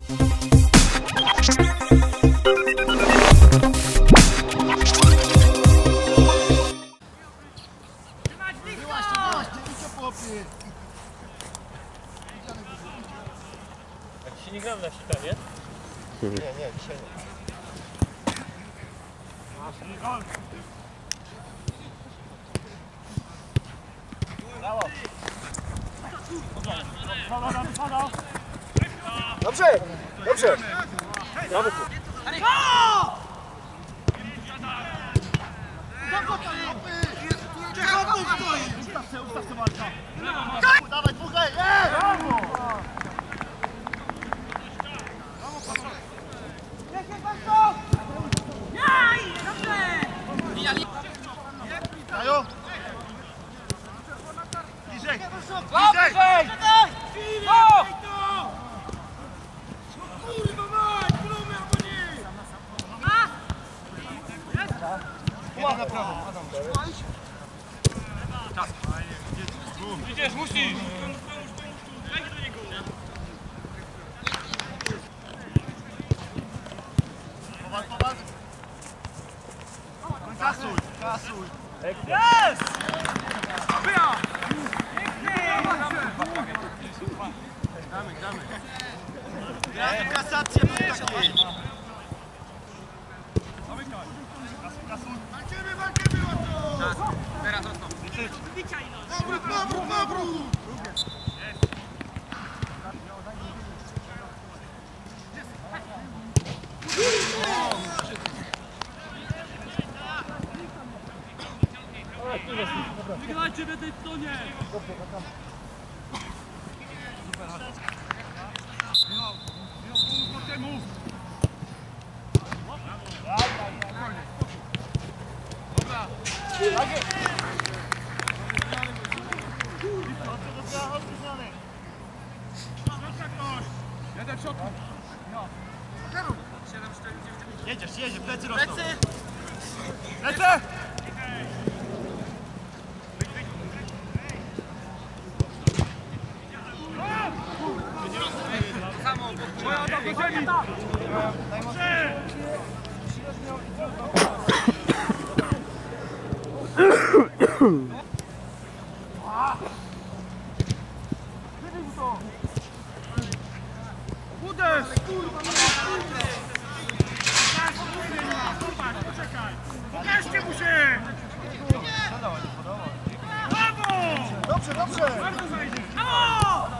A dzisiaj nie gram na sita, nie? Nie, dzisiaj nie. Dobrze! Dobrze! Brawo! Ustaw Marka! Dawaj, dwóch, brawo! Dajo! Bliżej! Bliżej! Kurwa mać! Grumy albo nie! Jeden na prawo, Adam. Czas! Idziesz, musisz! Wejdź do niego! Powal! Kasuj! Kasuj! Jest! Wyja! Gramy. Gramy kasację w takiej! Kasuj! Walczymy o to! Teraz odstąp. Dobry! Wygrajcie w tej stronie! Jedziesz, plecy rosną! Lecę! Moja do ziemi! Uderz! Poczekaj! Pokażcie mu się! Brawo! Dobrze! Bardzo zajdzie! Brawo!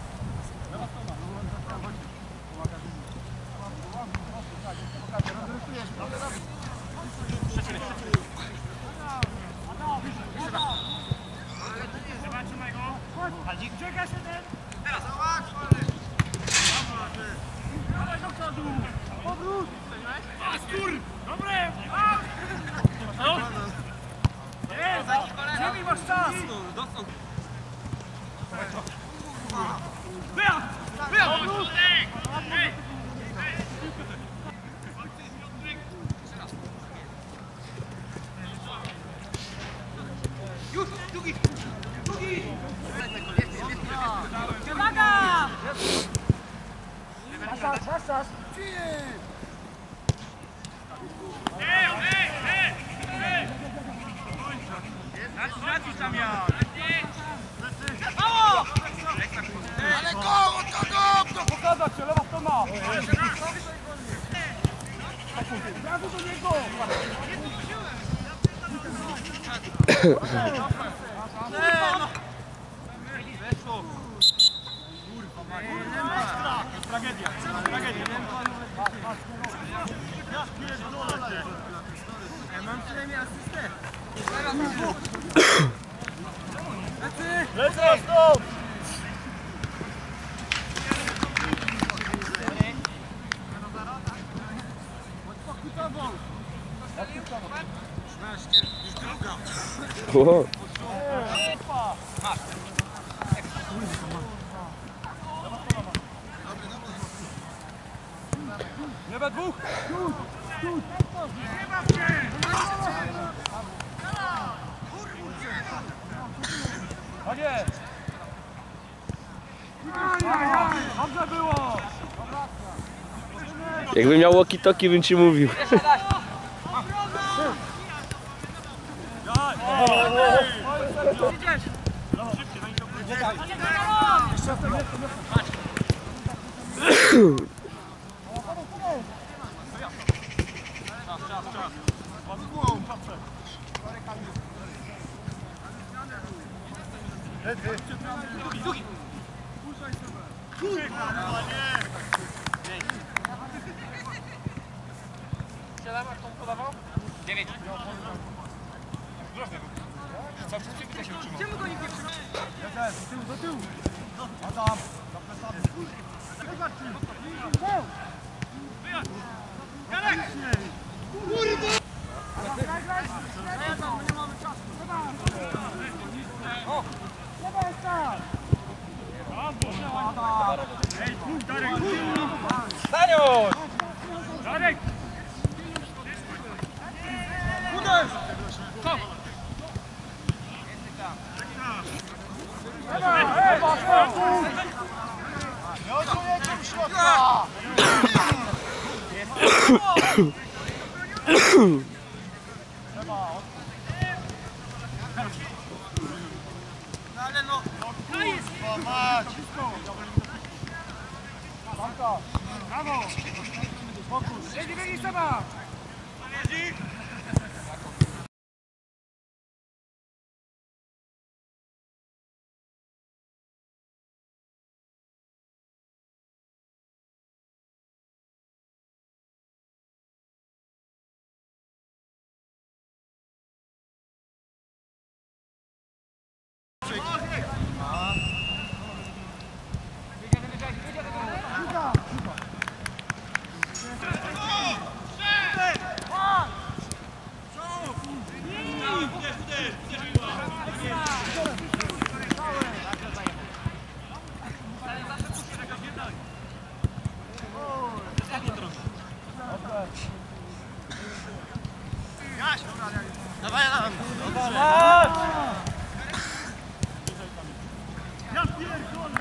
Zobaczymy go. Hadzik, czeka się ten. Teraz. Dawaj do przodu. Powrót. Astur. Dobre. No. Jest. Ziemi masz czas. Wyjazd. Powrót. Już, drugi! Uwaga! Czas! Nacisz tam ja! Mało! Ale go! Pokazać się, lewa strona! Brawo do niego! Weszło! Tragedia! Ja mam przynajmniej asystę! Lecę stąd! Nie we dwóch! Tak jest! Dobrze było! Jakbym miał walkie-talkie, bym ci mówił. Strzelam, jak tą podawał? 9. Cały czas przywita się utrzymał. Czemu go nikt nie przychodzi? Do tyłu. Adam, zapraszamy. Janek! Kurwa! Nie mamy czasu. O! Nie jest tam! Ej, pójdź, Darek! Daniusz! Darek! Uderz! Stop! Ewa, nie odsunięcie w środka! Ale no! Kurwa mać! Brawo! Fokus! Biegnij, Seba! Dawaj, Adam! Ja pierdolę!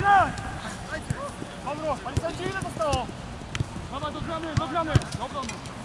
Dobra, panie sędzi, ile zostało? Dawaj, do zmiany, do zmiany! Dobra, no.